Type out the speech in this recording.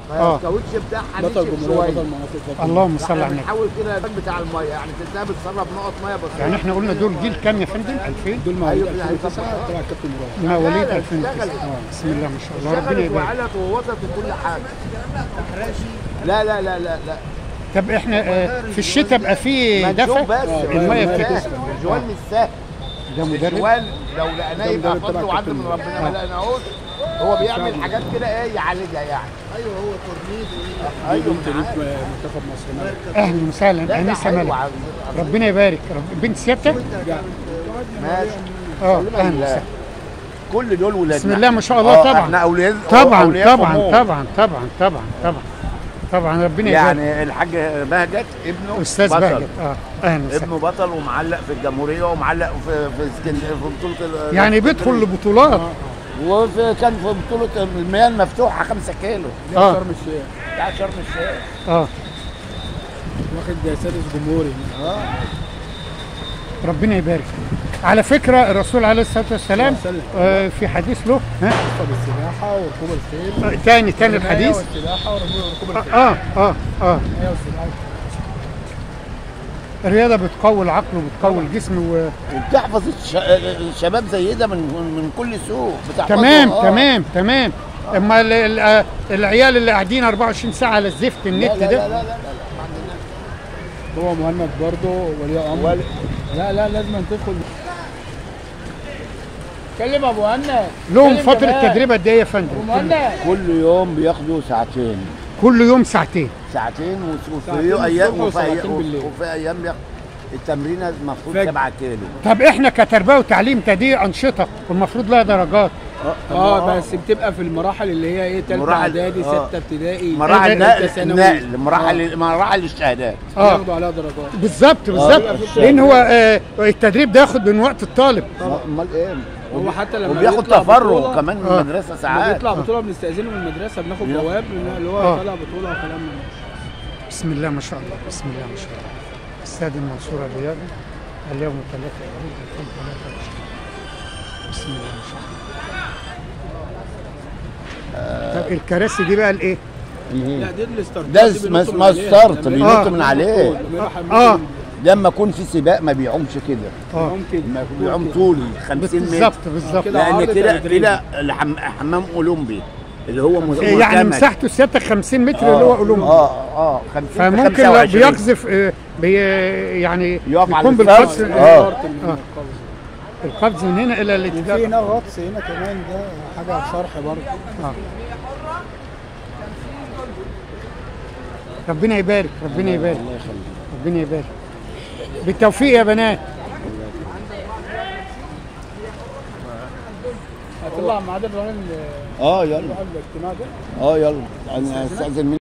فالكاوتش بتاعها بطل نشف جمهوريه شويه. بطل مناطق. اللهم صل على النبي. بنحاول كده الباك بتاع الميه يعني تلاقيها بتسرب نقط ميه بسيطه. يعني احنا قلنا دول جيل كام يا فندم؟ 2000؟ دول مواليد 2009 تبع الكابتن مراد. مواليد 2009. بسم الله ما شاء الله، ربنا يبارك. وعلت ووسط وكل حاجه. لا لا لا لا لا. طب احنا في الشتاء بقى فيه دفع؟ الميه بتاعتها الجوال مش سهل. ده مدرب؟ الجوال لو لقيناه يبقى فضل وعدل من ربنا، ما لقيناهوش هو بيعمل حاجات كده ايه يعالجها يعني. ايوه هو تورنيد. ايوه منتخب مصر. اهلا وسهلا انسه ملك، ربنا يبارك. بنت سيادتك؟ ماشي. اهلا وسهلا. كل دول ولادنا بسم الله ما شاء الله. طبعا احنا اولياء طبعا طبعا طبعا طبعا طبعا طبعا طبعا ربنا يبارك. يعني الحاج بهجت ابنه استاذ بطل. بهجت اهلا وسهلا. ابنه بطل ومعلق في الجمهوريه ومعلق في اسكندريه في بطوله يعني بيدخل لبطولات. وكان في بطوله المياه المفتوحه 5 كيلو شرم الشيخ. بتاع شرم الشيخ. واخد سادس جمهوري. ربنا يبارك. على فكره الرسول عليه الصلاه والسلام في حديث له السباحه وركوب الخيل. تاني الحديث. والسباحه وركوب الخيل. الرياضه بتقوي العقل وبتقوي الجسم وبتحفظ الشباب زي ده من كل سوء. تمام. اما العيال اللي قاعدين 24 ساعه على الزفت النت ده. لا هو مهند برضه ولي امر. لا لازم تدخل. كلم ابو هنا. لهم فتره تدريب قد ايه يا فندم؟ كل يوم بياخدوا ساعتين. كل يوم ساعتين. وفي ايام التمرين المفروض 7 كيلو. طب احنا كتربيه وتعليم دي انشطه والمفروض لها درجات. بس بتبقى في المراحل اللي هي ايه، ثالثه اعدادي 6 ابتدائي مراحل النقل مراحل الشهادات بياخدوا عليها درجات. بالظبط لان هو التدريب ده ياخد من وقت الطالب. امال ايه؟ هو حتى لما وبياخد تفرغ كمان من المدرسه ساعات. لما بيطلع بطوله بنستاذنه من المدرسه، بناخد جواب اللي هو طالع بطوله وكلام من ده. بسم الله ما شاء الله. بسم الله ما شاء الله. استاد المنصوره الرياضي اليوم 3 ابريل 2023. بسم الله ما شاء الله. طب الكراسي دي بقى الايه؟ لا دي الستارت. ده اسمه ستارت بينط من عليه. لما يكون في سباق ما بيعومش كده. ممكن بيعوم طولي 50 متر. بالظبط. لان كده حمام اولمبي اللي هو يعني مساحته سيادتك 50 متر اللي هو اولمبي. 50 فممكن لو بيقذف يعني يكون بالقفز. القفز من هنا الى الاتجاه. في هنا غطس هنا كمان، ده حاجه شرح برضه. ربنا يبارك. ربنا يبارك. الله يخليك. ربنا يبارك. بالتوفيق يا بنات. هتطلع مع عادل رهين. يلا. الاجتماع ده. يلا انا استاذن